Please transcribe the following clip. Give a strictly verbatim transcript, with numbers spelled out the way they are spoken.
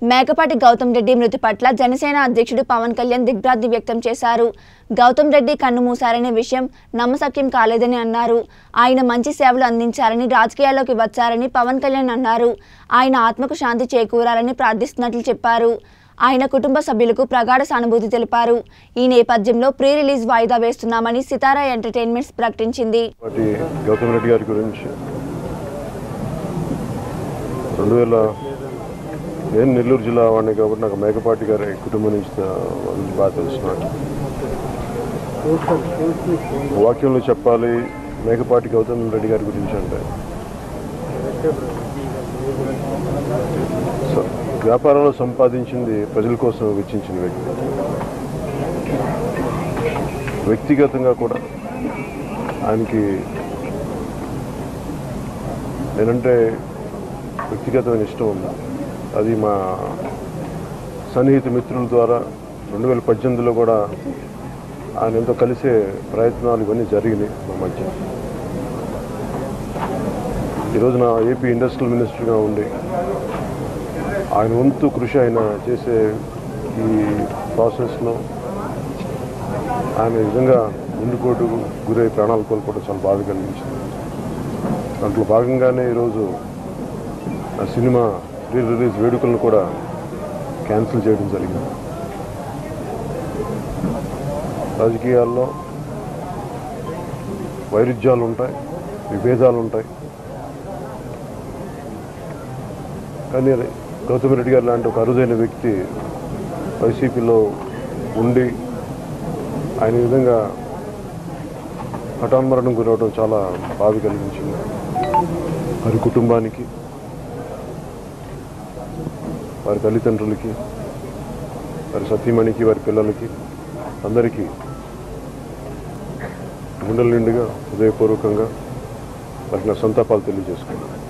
మేకపాటి గౌతమ్ రెడ్డి మృతి పట్ల జనసేన అధ్యక్షుడు పవన్ కళ్యాణ్ దిగ్భ్రాంతి వ్యక్తం చేశారు. గౌతమ్ రెడ్డి కన్ను మూశారనే విషయం నమ్మశక్యం కాలేదని అన్నారు. ఆయన మంచి సేవలు అందించారని, రాజకీయాల్లోకి వచ్చారని పవన్ కళ్యాణ్ అన్నారు. ఆయన ఆత్మకు శాంతి చేకూరాలని ప్రార్థిస్తున్నట్లు చెప్పారు. ఆయన కుటుంబ సభ్యులకు ప్రగాఢ సానుభూతి తెలిపారు. ఈ నేపథ్యంలో ప్రీ రిలీజ్ వాయిదా వేస్తున్నామని సితారా ఎంటర్టైన్మెంట్స్ ప్రకటించింది. గౌతమ్ రెడ్డి గారి గురించి రెండు వేల నేను నెల్లూరు జిల్లా వాడిని కాబట్టి నాకు మేకపాటి గారి కుటుంబం నుంచి బాగా తెలుసున్నాను. వాక్యంలో చెప్పాలి మేకపాటి గౌతమ్ రెడ్డి గారి గురించి అంటే వ్యాపారంలో సంపాదించింది ప్రజల కోసం వెచ్చించిన వ్యక్తి. వ్యక్తిగతంగా కూడా ఆయనకి నేనంటే వ్యక్తిగతమైన ఇష్టం ఉంది. అది మా సన్నిహిత మిత్రుల ద్వారా రెండు వేల పద్దెనిమిదిలో కూడా ఆయన ఎంతో కలిసే ప్రయత్నాలు ఇవన్నీ జరిగినాయి మా మధ్య. ఈరోజు నా ఏపీ ఇండస్ట్రియల్ మినిస్టర్గా ఉండి ఆయన వంతు కృషి ఆయన చేసే ఈ ప్రాసెస్లో ఆయన నిజంగా ముందుకోటు గురై ప్రాణాలు కోల్పోవడం చాలా బాధ కలిగించింది. దాంట్లో భాగంగానే ఈరోజు ఆ సినిమా ప్రీ రిలీజ్ వేడుకలను కూడా క్యాన్సిల్ చేయడం జరిగింది. రాజకీయాల్లో వైరుధ్యాలు ఉంటాయి, విభేదాలు ఉంటాయి. కానీ గౌతమ్ రెడ్డి గారు లాంటి ఒక అరుదైన వ్యక్తి వైసీపీలో ఉండి ఆయన విధంగా హఠాన్మరణం గురవడం చాలా బాధ కలిగించింది. వారి కుటుంబానికి, వారి తల్లిదండ్రులకి, వారి సతీమణికి, వారి పిల్లలకి అందరికీ గుండెల నిండుగా హృదయపూర్వకంగా వారికి నా సంతాపాలు తెలియజేసుకున్నాను.